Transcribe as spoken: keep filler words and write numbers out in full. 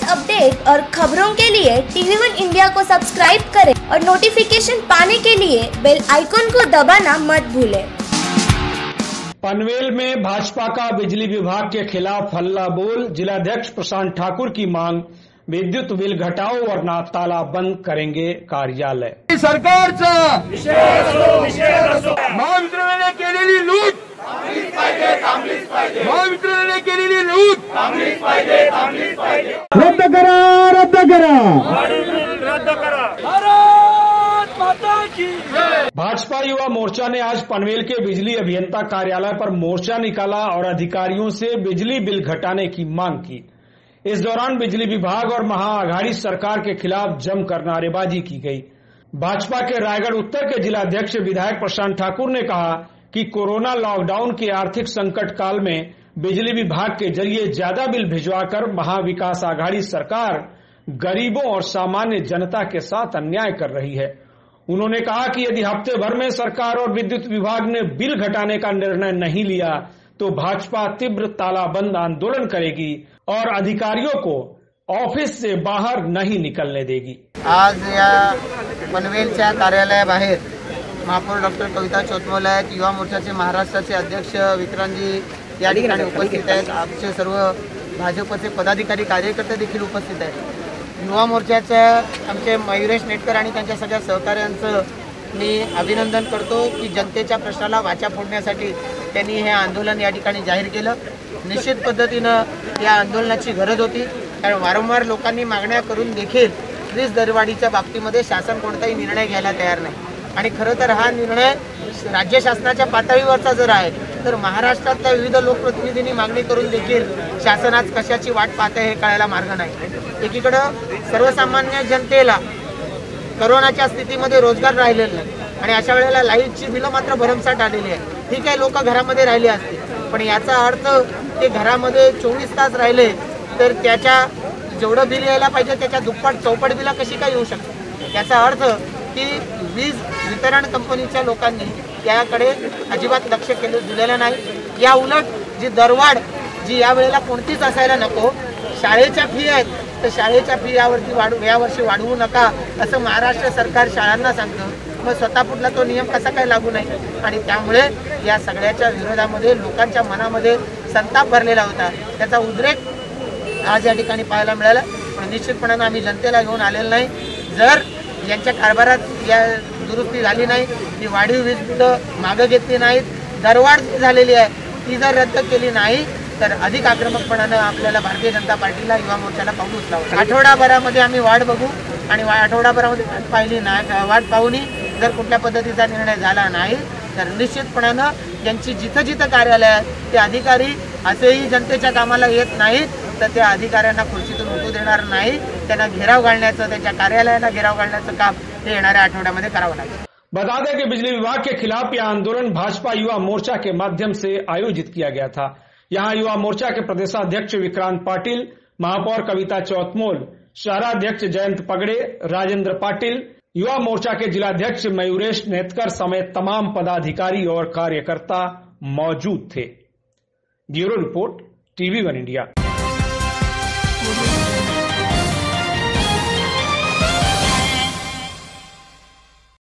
Update और खबरों के लिए टीवी वन इंडिया को सब्सक्राइब करें और नोटिफिकेशन पाने के लिए बेल आइकॉन को दबाना मत भूलें। पनवेल में भाजपा का बिजली विभाग के खिलाफ हल्ला बोल। जिलाध्यक्ष प्रशांत ठाकुर की मांग, विद्युत बिल घटाओ वरना ताला बंद करेंगे कार्यालय। सरकारचा महावितरणाने केलेली लूट महावितरणाने केलेली लूट रद्द करा रद्द करा रद्द करा। भारत माता की भाजपा युवा मोर्चा ने आज पनवेल के बिजली अभियंता कार्यालय पर मोर्चा निकाला और अधिकारियों से बिजली बिल घटाने की मांग की। इस दौरान बिजली विभाग और महाआघाड़ी सरकार के खिलाफ जमकर नारेबाजी की गई। भाजपा के रायगढ़ उत्तर के जिलाध्यक्ष विधायक प्रशांत ठाकुर ने कहा कि कोरोना लॉकडाउन के आर्थिक संकट काल में बिजली विभाग के जरिए ज्यादा बिल भिजवाकर महाविकास आघाड़ी सरकार गरीबों और सामान्य जनता के साथ अन्याय कर रही है। उन्होंने कहा कि यदि हफ्ते भर में सरकार और विद्युत विभाग ने बिल घटाने का निर्णय नहीं लिया तो भाजपा तीव्र तालाबंद आंदोलन करेगी और अधिकारियों को ऑफिस से बाहर नहीं निकलने देगी। आज या पनवेलच्या कार्यालयाबाहेर महापौर डॉक्टर कविता चौतमोल आहेत, युवा मोर्चाचे महाराष्ट्राचे अध्यक्ष विक्रांतजी या ठिकाणी उपस्थित आहेत, आमचे सर्व भाजपचे पदाधिकारी कार्यकर्ते देखील उपस्थित आहेत। युवा मोर्चाच्या आमचे मयुरेश नेटकर आणि त्यांच्या सगळ्या सहकाऱ्यांचं मी अभिनंदन करतो की जनतेच्या प्रश्नाला वाचा फोडण्यासाठी त्यांनी हे आंदोलन या ठिकाणी जाहीर केलं। निश्चित पद्धतीनं या आंदोलनाची गरज होती, कारण वारंवार लोकांनी मागण्या करून देखील वीज दरवाढीच्या बाबतीमध्ये शासन कोणताही निर्णय घ्यायला तयार नाही आणि खरं तर हा निर्णय राज्य शासनाच्या पातळीवरचा जर आहे तर महाराष्ट्रातल्या विविध लोकप्रतिनिधींनी मागणी करून देखील शासन आज कशाची वाट पाहते हे कळायला मार्ग नाही। एकीकडं सर्वसामान्य जनतेला कोरोनाच्या स्थितीमध्ये रोजगार राहिलेला नाही आणि अशा वेळेला लाईटची बिलं मात्र भरमसाठ आलेली आहे। ठीक आहे, लोक घरामध्ये राहिले असतील, पण याचा अर्थ ते घरामध्ये चोवीस तास राहिले तर त्याच्या जेवढं बिल यायला पाहिजे त्याच्या दुप्पट चौपट बिला कशी काय येऊ शकते। याचा अर्थ की वीज वितरण कंपनीच्या लोकांनी त्याकडे अजिबात लक्ष केलं दिलेलं नाही। या उलट जी दरवाढ जी यावेळेला कोणतीच असायला नको, शाळेच्या फी आहेत तर शाळेच्या फी यावरती वाढू यावर्षी वाढवू नका असं महाराष्ट्र सरकार शाळांना सांगतं। मग स्वतः पुढला तो नियम कसा काय लागू नाही आणि त्यामुळे या सगळ्याच्या विरोधामध्ये लोकांच्या मनामध्ये संताप भरलेला होता, त्याचा उद्रेक आज या ठिकाणी पाहायला मिळाला। पण निश्चितपणाने आम्ही जनतेला घेऊन आलेलो नाही। जर यांच्या कारभारात या दुरुस्ती झाली नाही, ती वाढीव वीज बिलं मागं घेतली नाहीत, दरवाढ झालेली आहे ती जर रद्द केली नाही तर अधिक आक्रमकपणानं आपल्याला भारतीय जनता पार्टीला युवा मोर्चाला पाऊल उचलावं। आठवडाभरामध्ये आम्ही वाढ बघू आणि आठवडाभरामध्ये पाहिली नाही वाढ पाहूनही जर कुठल्या पद्धतीचा निर्णय झाला नाही तर निश्चितपणानं यांची जिथं जिथं कार्यालय आहे ते अधिकारी असेही जनतेच्या कामाला येत नाहीत तर त्या अधिकाऱ्यांना खुर्चीतून उठू देणार नाही, त्यांना घेराव घालण्याचं, त्यांच्या कार्यालयांना घेराव घालण्याचं काम हे येणाऱ्या आठवड्यामध्ये करावं लागेल। बता दें कि बिजली विभाग के खिलाफ यह आंदोलन भाजपा युवा मोर्चा के माध्यम से आयोजित किया गया था। यहाँ युवा मोर्चा के प्रदेशाध्यक्ष विक्रांत पाटिल, महापौर कविता चौतमोल, शहराध्यक्ष जयंत पगड़े, राजेंद्र पाटिल, युवा मोर्चा के जिलाध्यक्ष मयूरेश नेतकर समेत तमाम पदाधिकारी और कार्यकर्ता मौजूद थे। Bureau report, TV one India.